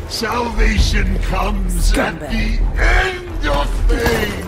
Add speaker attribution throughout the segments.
Speaker 1: Salvation comes at the end of things!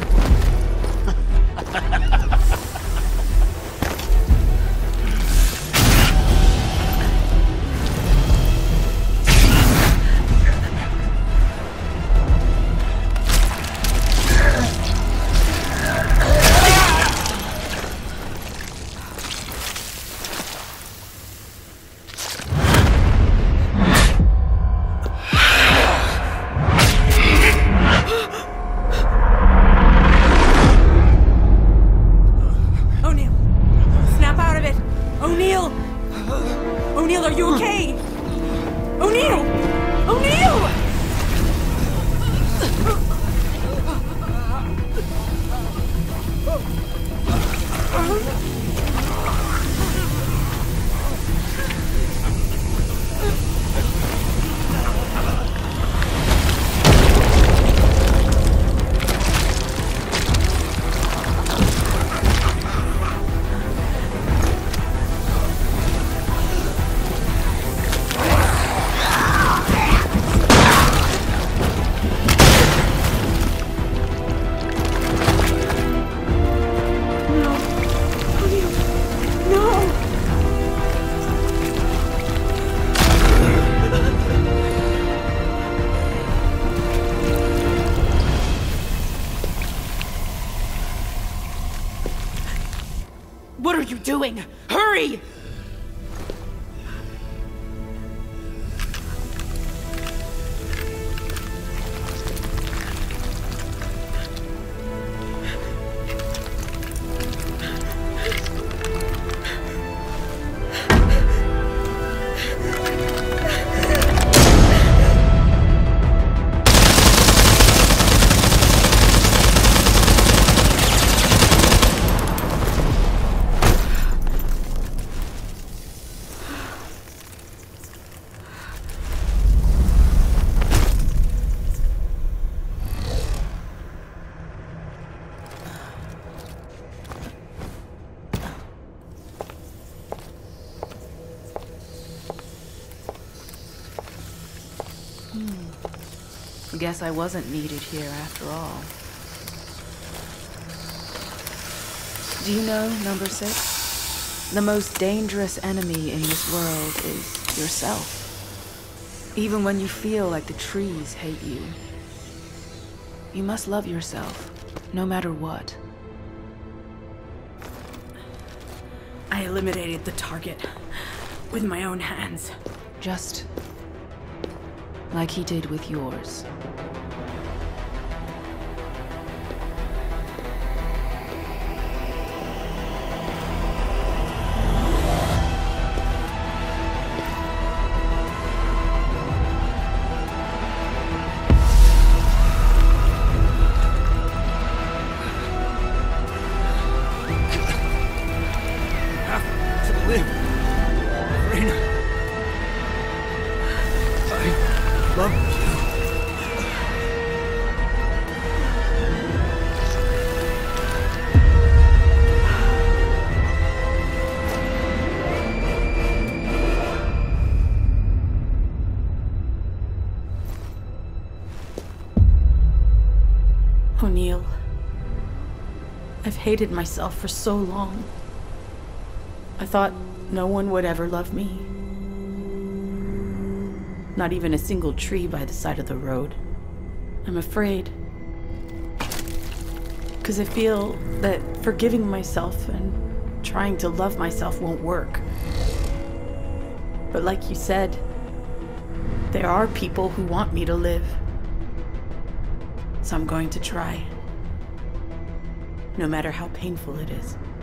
Speaker 2: O'Neill, are you okay? O'Neill! O'Neill! What are you doing? Hurry!
Speaker 3: Guess I wasn't needed here after all. Do you know, number 6? The most dangerous enemy in this world is yourself. Even when you feel like the trees hate you, you must love yourself, no matter what.
Speaker 2: I eliminated the target with my own hands.
Speaker 3: Just like he did with yours.
Speaker 2: O'Neill, I've hated myself for so long. I thought no one would ever love me. Not even a single tree by the side of the road. I'm afraid. Because I feel that forgiving myself and trying to love myself won't work. But like you said, there are people who want me to live. So I'm going to try. No matter how painful it is.